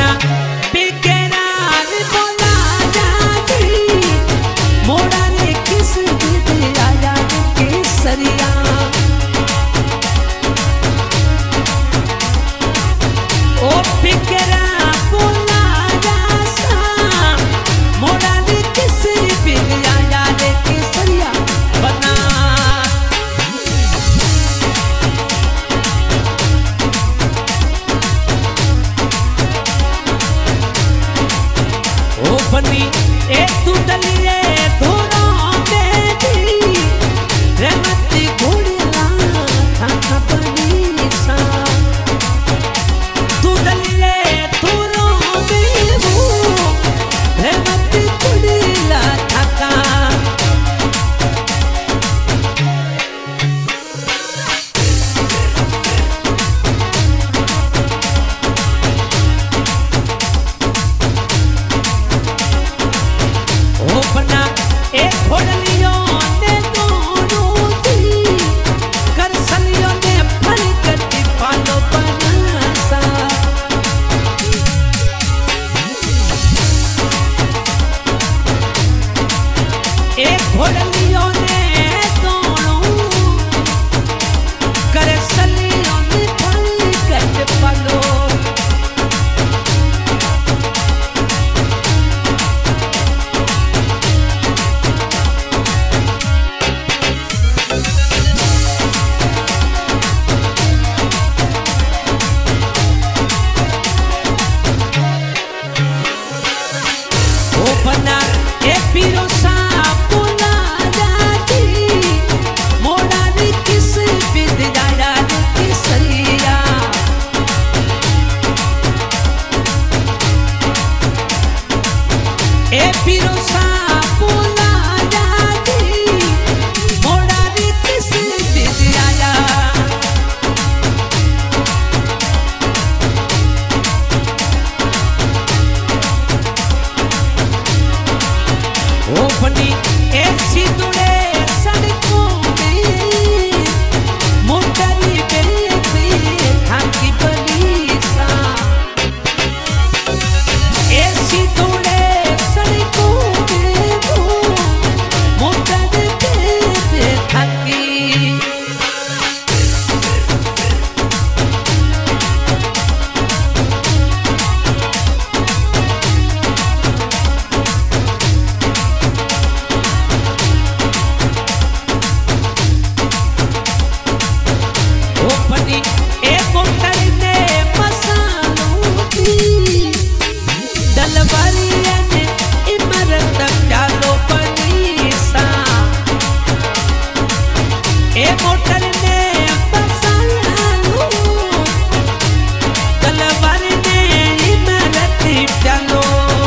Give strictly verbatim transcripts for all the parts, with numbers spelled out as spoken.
बना बेकरार बोला जाती मोड़ा रे किस दिल आया केसरिया ओ बेकरार बोला जासा मोड़ा रे किस दिल आया केसरिया बना ओ बनी ए तू दलिए धोरा बेटी रहमती घोड़ला था बनी सा तू दलिए धोरा बेबू रहमती घोड़ला था ओ बना एक घोड़लियों ने दोनों थी कर सलियों ने फल कटी पालो बनासा एक घोड़लियों ने दोनों कर सलियों ने फल कटी पालो बना ए पीरो सा बोला जाती मोड़ा रे किस बिद जाया रे केसरिया ए पीरो सा बोला जाती मोड़ा रे किस बिद जाया ओ बनी ऐसी दुड़े सड़कों में मोटरी बेबी थाकी बनी सा ऐसी दुड़े सड़कों में वो मोटरी बेबी थाकी मोटर ने बसालू तलवार ने इमारत चलो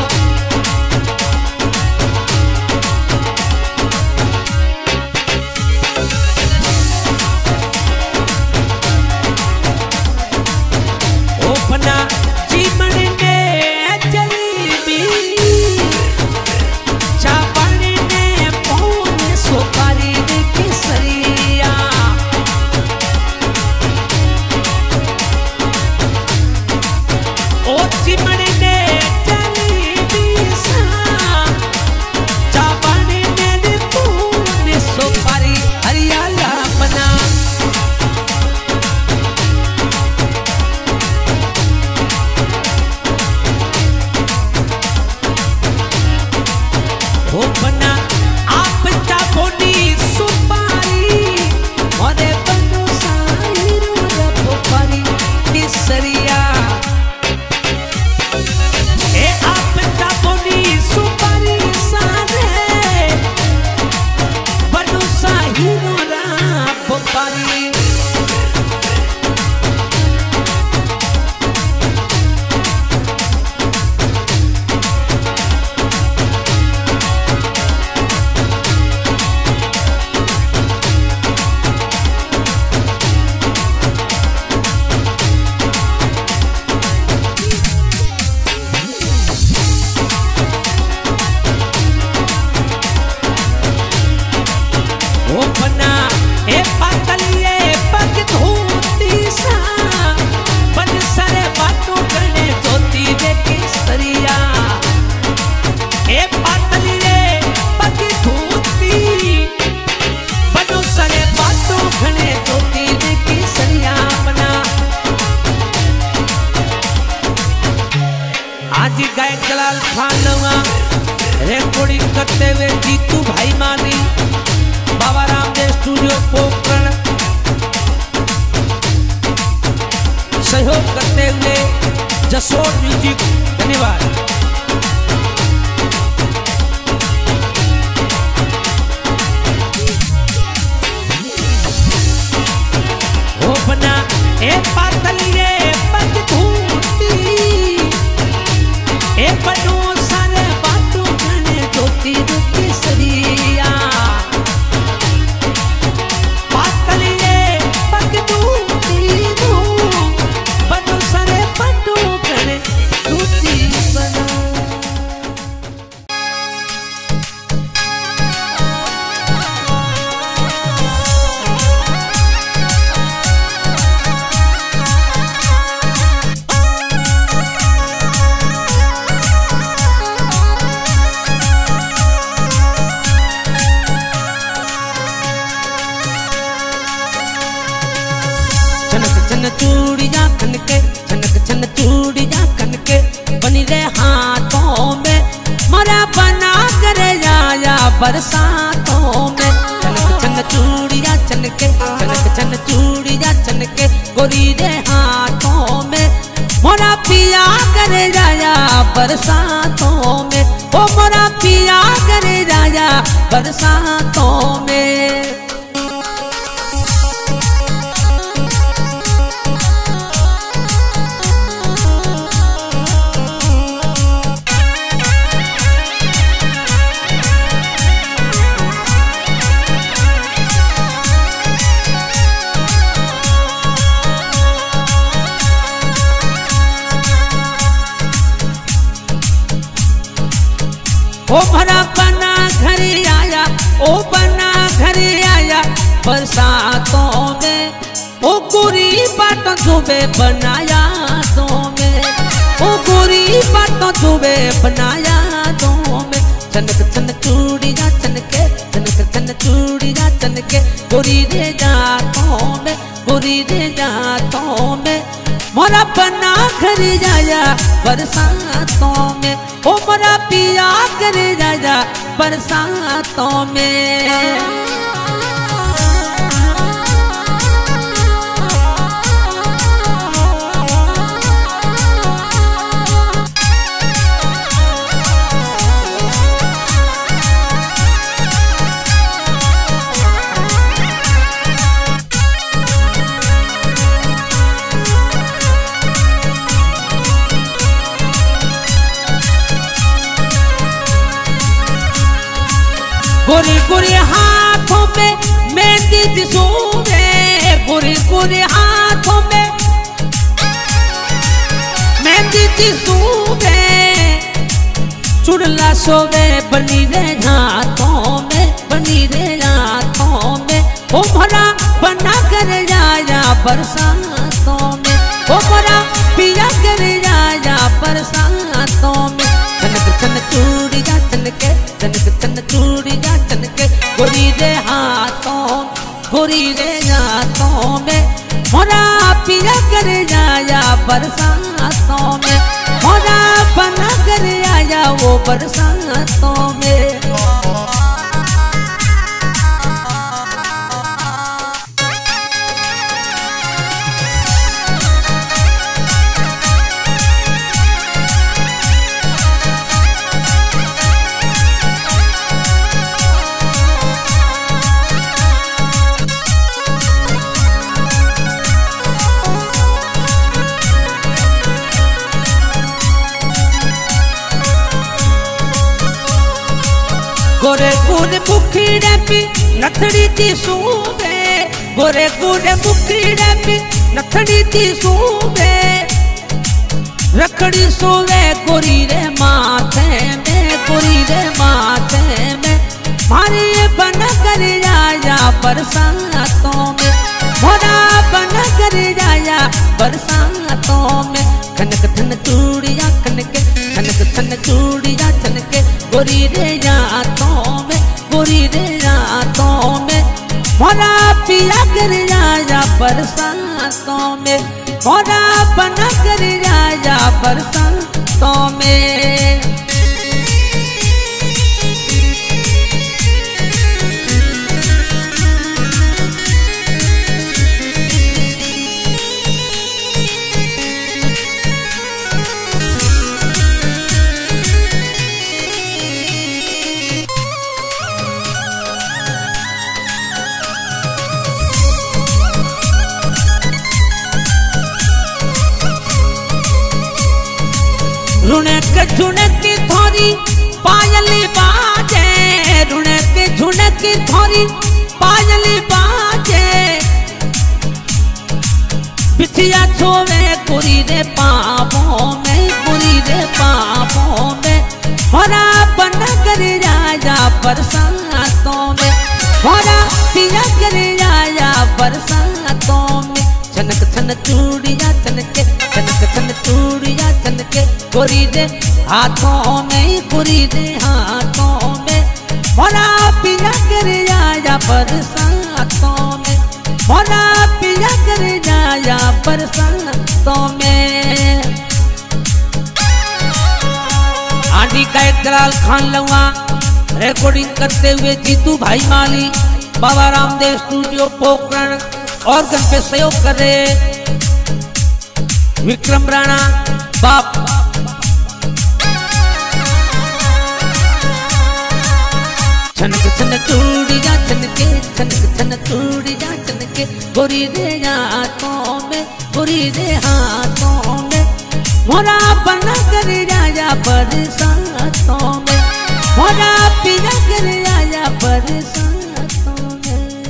ओ बना जीवन ने जलेबी चावल ने पौने सुपारी ने केसरिया ओ जीवन ने जलेबी सा चावल ने पौने सुपारी हरियाला बना ओ बना आप चापोनी सुपारी मोरे बनो साईरो रफारी केसरिया ए आप चापोनी सुपारी सारे बनो साईरो रफारी ओ बना ए पातलिए कसोर म्यूजिक, धन्यवाद। ओ बना ए पातली रे पग धूती, ए बनो सारे बातों जाने जोती जोती सरिया। पातली रे पग धूती दो, बनो सारे बातों जाने जोती बना। छन चूड़ियां खनके, छनक छन चूड़ियां खनके, बनी रे हाथों में मोरा बना करे आया बरसातों में। छनक छन चूड़ियां छनके, छनक छन चूड़ियां छनके, गोरी रे हाथों में मोरा पिया करे आया बरसातों में। ओ मोरा पिया करे आया बरसातों में। ओ भरा बना घर आया, ओ बना घर आया बरसातों में। ओ गोरी बातों जुबे बनाया दो में, ओ गोरी बातों जुबे बनाया दो में। छनक छन चूड़ियां छनके, छनक छन चूड़ियां छनके, गोरी रे जातों में, गोरी रे जातों में मोरा बना घर आया बरसातों में। ओ मोरा पिया कर राजा बरसातों में। गोरे गोरे हाथों में मेहंदी दी सोवे, गोरे गोरे हाथों में मेहंदी दी सोवे, चुड़ला सोवे बनी रे हाथों में, बनी रे हाथों में। ओ भरा बना कर आया बरसातों में, ओ भरा पिया कर आया बरसातों में। छनक छन चूड़ियां छनके, छनक छन चूड़ियां छनके, गोरी रे हाथों, गोरी रे हाथों में मोरा पिया कर आया बरसातों में। मोरा बना कर आया वो बरसातों में। गोरे गोरे मुखड़े पे नथड़ी दी सूबे, गोरे गोरे मुखड़े पे नथड़ी दी सूबे, रखड़ी सोवे गोरी रे माथे में, गोरी रे माथे में। मारे बना कर आया बरसातों में, मोरा बना कर आया बरसातों में। खनक थन चूड़ियां खनके, खनक थन चूड़ियां छनके, गोरी रे हाथों में, गोरी रे हाथों में मोरा पिया कर आया बरसातों में। मोरा बना कर आया बरसातों में। रुणक झुणक थोरी पायली बाजे, रुणक झुणक थोरी पायली बाजे। बिछिया छोवे कुरी रे पापों में, कुरी रे पापों में। होरा बन कर राजा बरसातों में, होरा पिया कर राजा बरसातों में। छनक छन चूड़िया छनके, छनक छन चूड़िया छनके। कुरी रे हाथों में, कुरी रे हाथों में। होरा पिया कर राजा बरसातों में, होरा पिया कर राजा बरसातों में। आंधी का एक दलाल खान लुआ रिकॉर्डिंग करते हुए जीतू भाई माली, बाबा रामदेव स्टूडियो पोखरण ऑर्गन पे सहयोग कर रहे विक्रम राणा बाप। छनक छन चूड़िया छनके, छनक छन चूड़िया छनके। गोरी रे हाथों में, गोरी रे हाथों में। मोरा बना कर राजा बरसातों में, मोरा पिया कर राजा बरसातों में।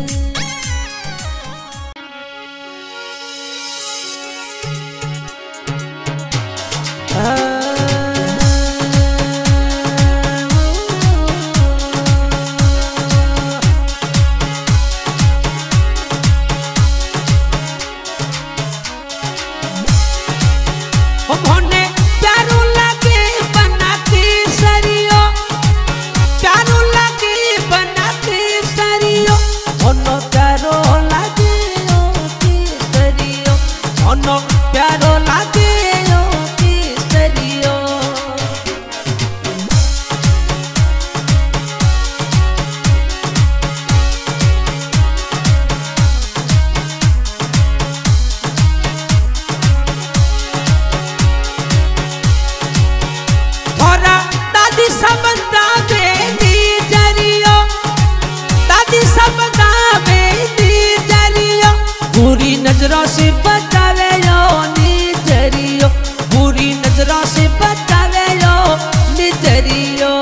बुरी नजरों से बचावे लो निजरियो, बुरी नजरों से बचावे लो निजरियो।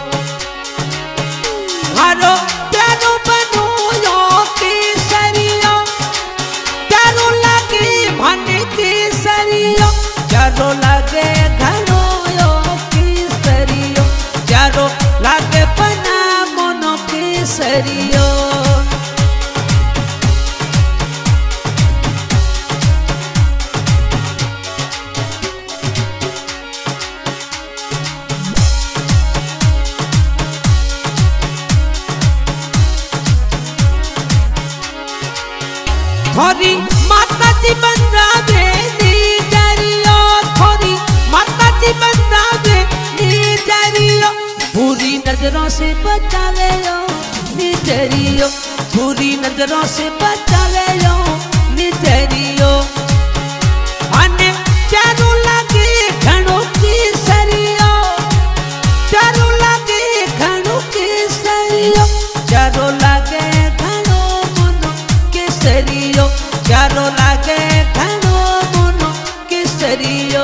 हारो प्यारो बनो यो केसरियो, प्यारो लागे मन केसरियो। प्यारो लागे घनो यो केसरियो, प्यारो लागे बना मोनो केसरियो। थोरी माता जी बंदावे निजरियो, थोरी माता जी बंदावे निजरियो। बुरी नजरों से बचावे लो निजरियो, बुरी नजरों से बचावे लो निजरियो। आने चारों लागे घणो केसरियो, चारों लागे घणो केसरियो। चारों लागे घणो मोनो केसरियो, चारों लागे घणो मोनो केसरियो।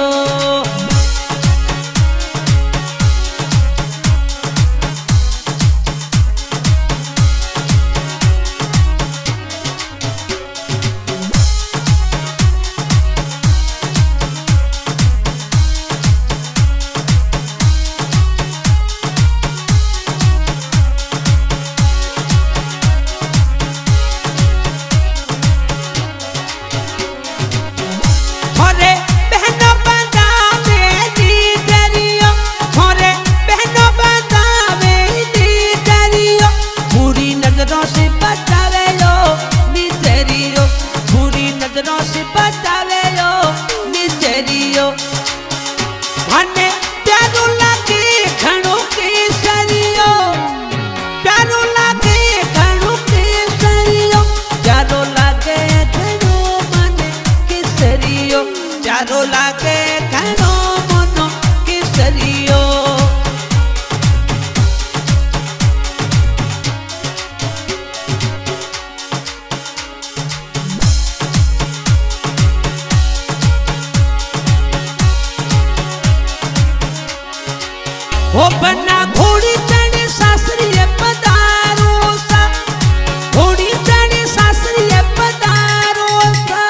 ओ बना घोड़ी चढ़े शास्त्रीय पधारो सा, घोड़ी चढ़े शास्त्रीय पधारो सा।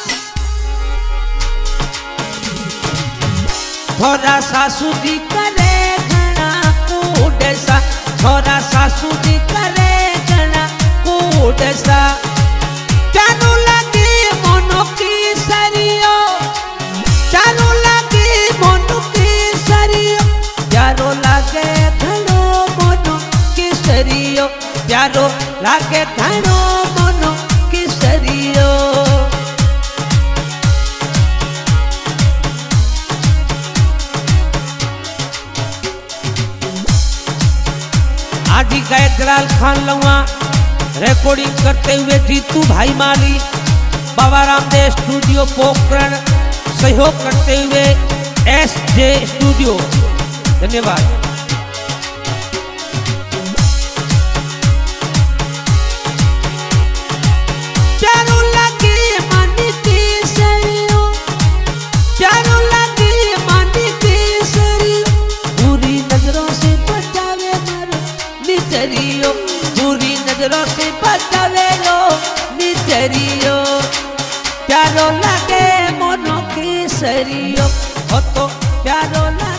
थोड़ा सासू जी करे घना कूड़ सा, थोड़ा सासू जी करे घना कूड़ सा। चारू लगे मोनो की सरियो, चारू लगे मोनो की सरियो, प्यारो लागे घनो मोनो की सरियो, प्यारो लागे घनो मोनो की सरियो। आदि गायकलाल खान लवा रिकॉर्डिंग करते हुए जीतू भाई माली, बाबा रामदेव स्टूडियो पोखरण सहयोग करते हुए एस जे स्टूडियो। धन्यवाद। चारों लगे मन के सरियो, चारों लगे मन के सरियो, बुरी नजरों से बचावे मरो निचरियो, बुरी नजरों से बचावे लो निचरियो। प्यारो लगे मोनो की सरियो, हो तो प्यारो लगे